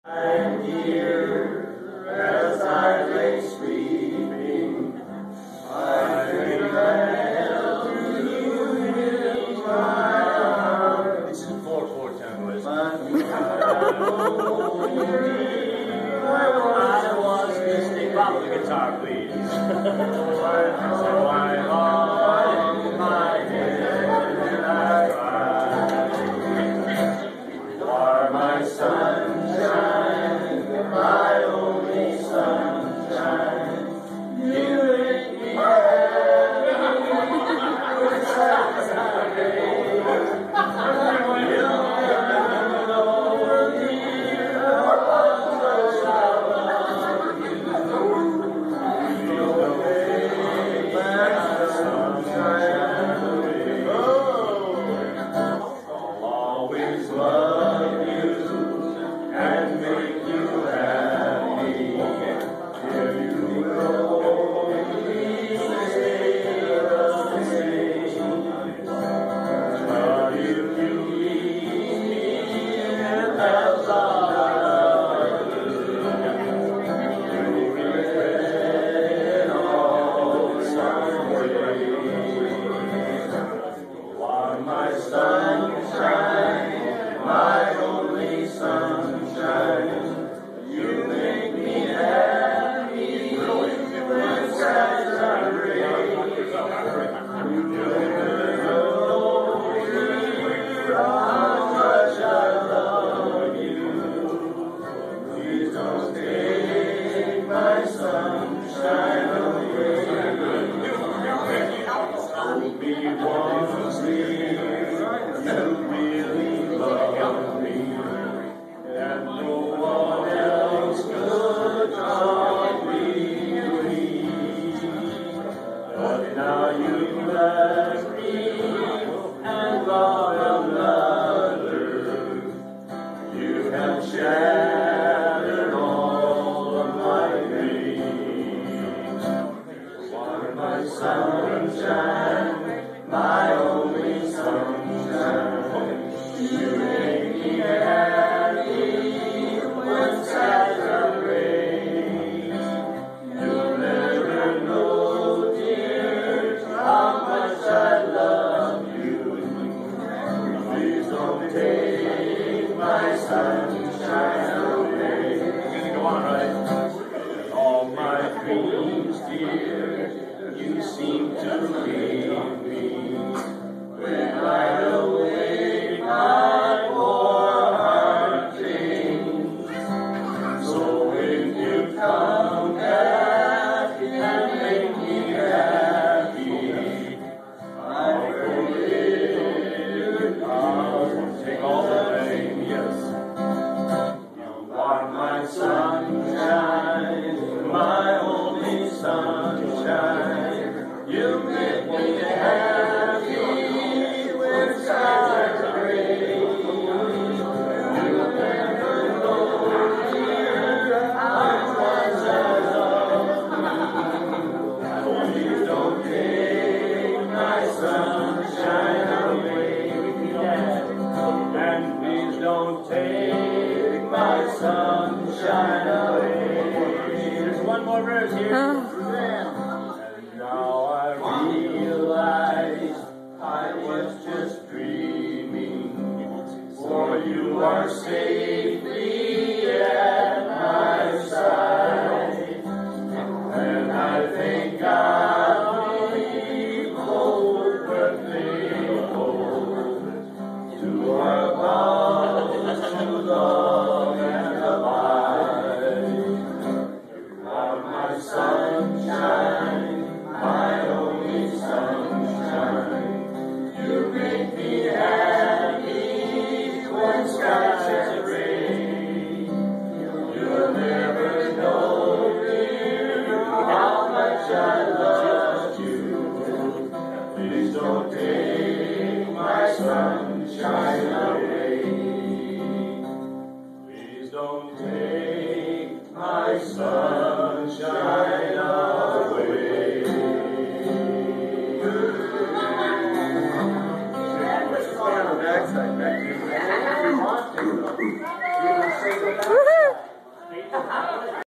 I'm here as I lay sleeping. I bring my head to you in my arms. This is 4/4 time, boys. I was listening. Pop the guitar, please. So I hung my head and I cried. You are my sunshine, my only sunshine. You make me happy with sunshine. You never know, dear, how much I love you. You'll make my sunshine away. I'll always love you and make you happy. If you go, please stay the same. But if you leave me and that's all I do, you'll regret all someday. You are my sunshine, my only sunshine. You make me happy when skies are gray. You never know, dear, how much I love you. Please don't take my sunshine away. Hold me once, you really love me, and no one else could complete me. But now you left me and got another. You have shattered all of my dreams. You are my sunshine, my only sunshine. You make me happy when skies are gray. You'll never know, dear, how much I love you. Please don't take my sunshine away. Go on, right? All my dreams, dear, you seem to leave me. When I awake, my poor heart sings. So when you come back and make me happy, I forgive. I'll take all the blame, yes. You are my sunshine, my only sunshine. You make me happy when skies are gray. You'll never know, dear, how much I love you. Please don't take my sunshine away. And please don't take my sunshine away. There's one more verse here. And now I realize I was just dreaming, for you are safely at my side. And I thank God we both were faithful to our vows to love and abide. You are my sunshine, my only sunshine. You make me happy when skies are gray. You'll never know, dear, how much I love you. Please don't take my sunshine away. Please don't take my sunshine away. Backside, back here. If you want to, you can say goodbye.